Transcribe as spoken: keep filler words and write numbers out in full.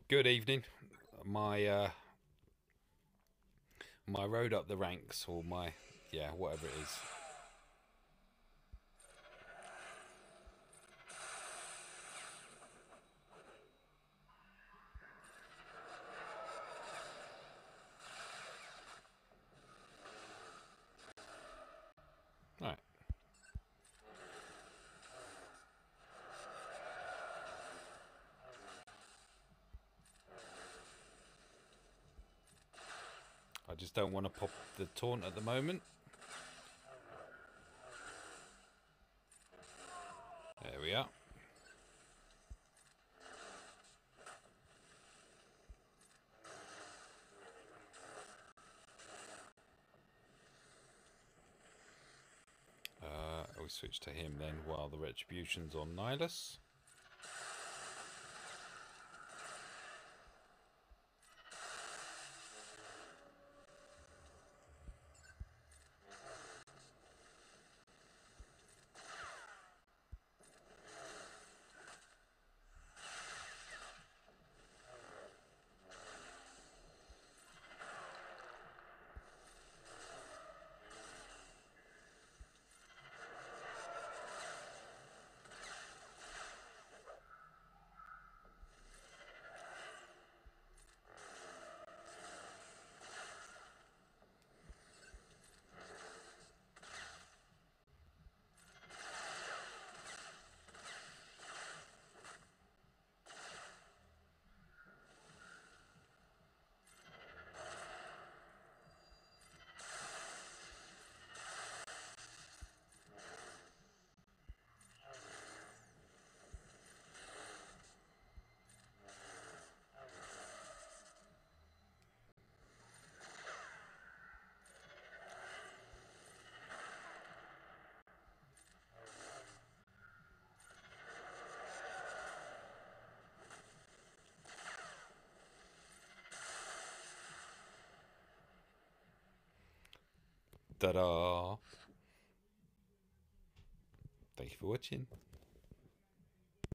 Good evening. My uh, my road up the ranks, or my yeah, whatever it is. Right. I just don't want to pop the taunt at the moment. There we are. Uh, we switch to him then while the retribution's on Nihilus. Ta-da! Thank you for watching.